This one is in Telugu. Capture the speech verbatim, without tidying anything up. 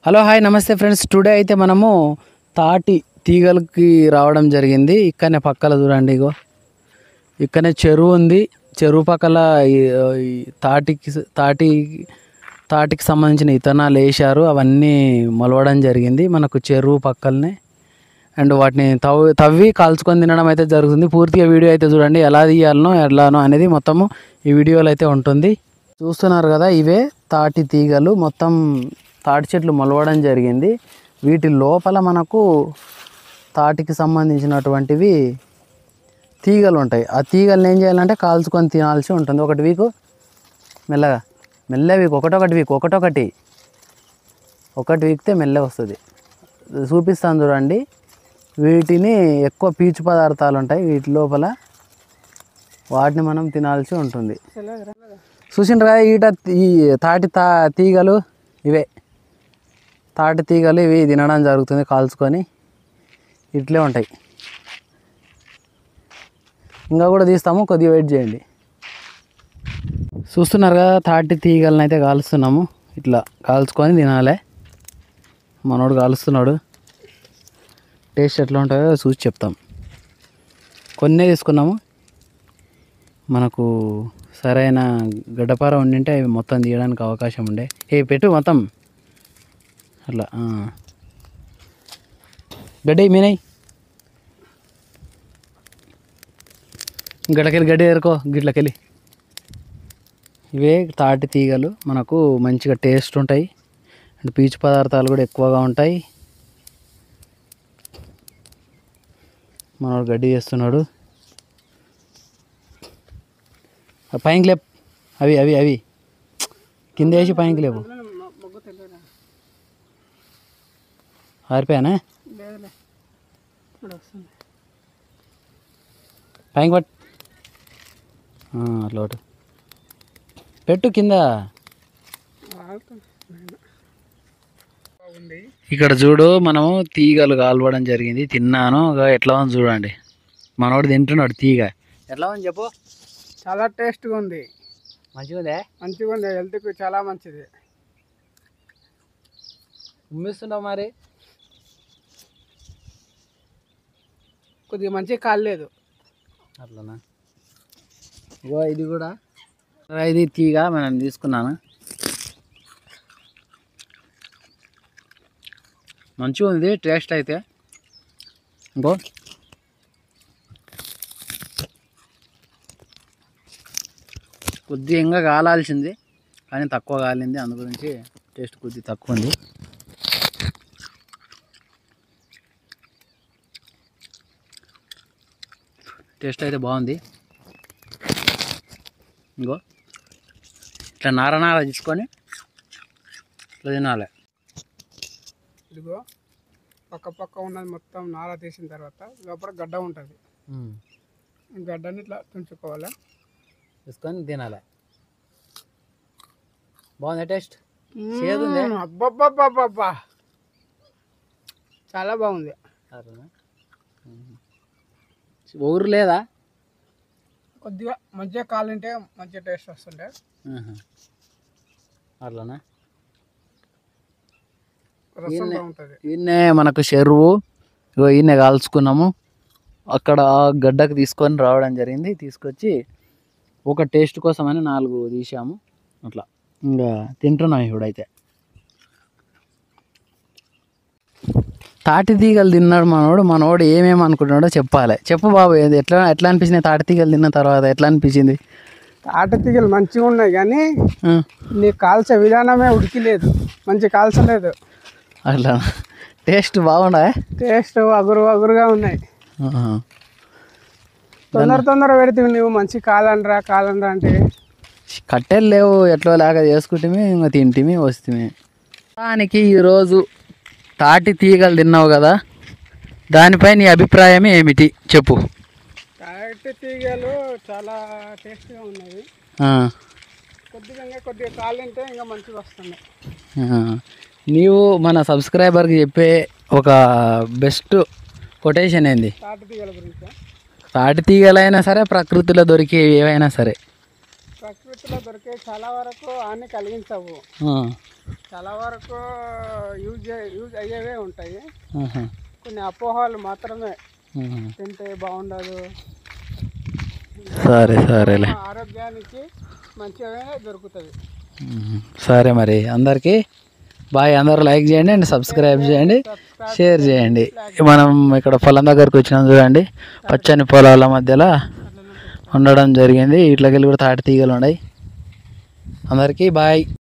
హలో హాయ్ నమస్తే ఫ్రెండ్స్. టుడే అయితే మనము తాటి తీగలకి రావడం జరిగింది. ఇక్కడనే పక్కల చూడండి, ఇగో ఇక్కడనే చెరువు ఉంది. చెరువు పక్కల ఈ తాటికి తాటి తాటికి సంబంధించిన ఇత్తనాలు వేశారు. అవన్నీ మొలవడం జరిగింది మనకు చెరువు పక్కలనే. అండ్ వాటిని తవ్వి తవ్వి కాల్చుకొని తినడం అయితే జరుగుతుంది. పూర్తిగా వీడియో అయితే చూడండి, ఎలా తీయాలనో ఎలానో అనేది మొత్తము ఈ వీడియోలో అయితే ఉంటుంది. చూస్తున్నారు కదా, ఇవే తాటి తీగలు. మొత్తం తాటి చెట్లు మొలవడం జరిగింది. వీటి లోపల మనకు తాటికి సంబంధించినటువంటివి తీగలు ఉంటాయి. ఆ తీగలను ఏం చేయాలంటే కాల్చుకొని తినాల్సి ఉంటుంది. ఒకటి వీకు మెల్లగా మెల్ల వీక్ ఒకటొకటి వీక్ ఒకటొకటి ఒకటి వీక్తే మెల్ల వస్తుంది. చూపిస్తాను చూడండి. వీటిని ఎక్కువ పీచు పదార్థాలు ఉంటాయి వీటి లోపల, వాటిని మనం తినాల్సి ఉంటుంది. చూసిండ్రా ఈట ఈ తాటి తా తీగలు ఇవే తాటి తీగలు ఇవి తినడం జరుగుతుంది కాల్చుకొని. ఇట్లే ఉంటాయి. ఇంకా కూడా తీస్తాము, కొద్దిగా వెయిట్ చేయండి. చూస్తున్నారు కదా, తాటి తీగలను అయితే కాలుస్తున్నాము. ఇట్లా కాల్చుకొని తినాలి. మనోడు కాలుస్తున్నాడు. టేస్ట్ ఎట్లా ఉంటుందో చూసి చెప్తాం. కొన్నే తీసుకున్నాము. మనకు సరైన గడ్డపార ఉండింటే అవి మొత్తం తీయడానికి అవకాశం ఉండే. ఏ పెట్టు మొత్తం అట్లా గడ్డి మీనై గడ్డకెళ్ళి గడ్డి ఎరుకో గిట్లకెళ్ళి. ఇవే తాటి తీగలు. మనకు మంచిగా టేస్ట్ ఉంటాయి అండ్ పీచు పదార్థాలు కూడా ఎక్కువగా ఉంటాయి. మనోడు గడ్డి చేస్తున్నాడు. పైకి లేపు, అవి అవి అవి కింద వేసి పైకి లేపు. ఆరిపోయానా? పైకి పట్టు, లోటు పెట్టు కింద. ఇక్కడ చూడు, మనము తీగలు కాలవడం జరిగింది. తిన్నాను, ఎట్లా ఉంది చూడండి. మనోడు తింటున్నాడు తీగ. ఎట్లా ఉంది చెప్పు. చాలా టేస్ట్గా ఉంది. మంచిగా ఉందే? మంచిగా ఉంది, హెల్త్కి చాలా మంచిది. ఉమ్మిస్తున్నావు మరి? కొద్దిగా మంచిగా కాలేదు. అట్లనా? ఇగో ఇది కూడా ఇది తీగ మనం తీసుకున్నాను. మంచిగా ఉంది టేస్ట్ అయితే. ఇంకో కొద్దిగా ఇంకా కాలాల్సింది, కానీ తక్కువ కాలింది. అందు గురించి టేస్ట్ కొద్దిగా తక్కువ ఉంది. టేస్ట్ అయితే బాగుంది. ఇంకో ఇట్లా నార నార తీసుకొని ఇట్లా తినాలి. ఇదిగో పక్క పక్క ఉన్నది మొత్తం నార తీసిన తర్వాత లోపల గడ్డ ఉంటుంది. గడ్డని ఇట్లా తుంచుకోవాలి, తీసుకొని తినాలి. బాగుంది టేస్ట్. అబ్బబ్బబ్బబ్బా, చాలా బాగుంది. ఊరు లేదా? కొద్దిగా మంచిగా కాలింటే మంచిగా టేస్ట్ వస్తుండే. అట్లానా? రసం బాగుంటుంది. ఈయనే మనకు చెరువు, ఇగో ఈయనే కాల్చుకున్నాము. అక్కడ గడ్డకు తీసుకొని రావడం జరిగింది. తీసుకొచ్చి ఒక టేస్ట్ కోసమని నాలుగు తీసాము. అట్లా ఇంకా తింటున్నాం ఇప్పుడైతే. తాటి తీగలు తిన్నాడు మనోడు. మనోడు ఏమేమి అనుకుంటున్నాడో చెప్పాలి. చెప్పు బాబు, ఎట్లా ఎట్లా అనిపించింది తాటి తీగలు తిన్న తర్వాత? ఎట్లా అనిపించింది? తాటి తీగలు మంచిగా ఉన్నాయి, కానీ నీ కాల్చే విధానమే ఉడికిలేదు, మంచి కాల్చలేదు. అట్లా టేస్ట్ బాగుండా? టేస్ట్ అగురు అగురుగా ఉన్నాయి. తొందర తొందర పెడితే నువ్వు మంచి కాలండ్రా కాలండ్రా అంటే కట్టెలు లేవు, ఎట్లా లాగా చేసుకుంటే ఇంకా తింటిమి వస్తుంది. దానికి ఈరోజు తాటి తీగలు తిన్నావు కదా, దానిపై నీ అభిప్రాయం ఏమిటి చెప్పు. తాటి తీగలు చాలా టేస్ట్గా ఉన్నాయి. కొద్దిగా కొద్దిగా కాలింటే ఇంకా మంచిగా వస్తున్నాయి. నీవు మన సబ్స్క్రైబర్కి చెప్పే ఒక బెస్ట్ కొటేషన్ ఏంది? తాటి తీగల గురించి. తాటి తీగలైనా సరే, ప్రకృతిలో దొరికే ఏవైనా సరే. ప్రకృతి ప్రకృతిలో దొరికే చాలా వరకు హాని కలిగించవు, ఆ, చాలా వరకు యూజ్ యూజ్ అయ్యేవే ఉంటాయి. ఆహా, కొన్ని అపోహలు మాత్రమే, ఆహా. తింటే బాగుండదు, సరే సరేలే. ఆరోగ్యానికి మంచిగానే దొరుకుతుంది. ఉమ్, సరే మరి అందరికీ బాయ్. అందరూ లైక్ చేయండి అండ్ సబ్స్క్రైబ్ చేయండి, షేర్ చేయండి. మనం ఇక్కడ పొలం దగ్గరకు వచ్చినాం చూడండి, పచ్చని పొలాల మధ్యలో ఉండడం జరిగింది. ఇట్లకెళ్ళి కూడా తాటి తీగలు ఉన్నాయి. అందరికీ బాయ్.